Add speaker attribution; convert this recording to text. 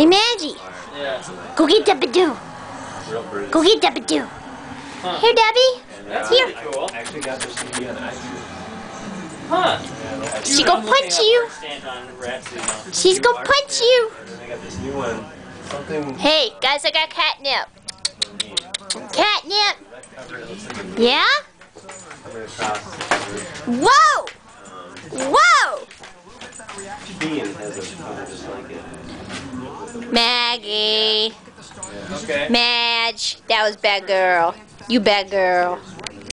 Speaker 1: Hey, Maggie.
Speaker 2: Yeah.
Speaker 1: Go get Debbie-Doo. Go get Debbie-Doo.
Speaker 2: Huh.
Speaker 1: Here, Debbie.
Speaker 2: That's
Speaker 1: Here.
Speaker 2: really cool.
Speaker 3: I actually got this CD on iTunes.
Speaker 2: Huh.
Speaker 1: She gonna punch you. She's gonna punch you.
Speaker 3: And then I got this new one. Something.
Speaker 1: Hey, guys, I got catnip. Catnip.
Speaker 3: That cover, it looks like a
Speaker 1: Yeah?
Speaker 3: coming across the cover.
Speaker 1: Whoa! Whoa!
Speaker 3: Bean has a cover just like it.
Speaker 1: Maggie.
Speaker 2: Okay.
Speaker 1: Madge. That was bad girl. You bad girl.